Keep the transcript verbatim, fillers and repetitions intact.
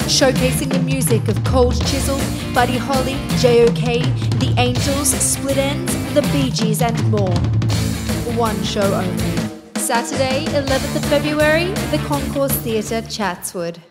showcasing the music of Cold Chisel, Buddy Holly, J O K, The Angels, Split Ends, The Bee Gees and more. One show only. Saturday, eleventh of February, the Concourse Theatre, Chatswood.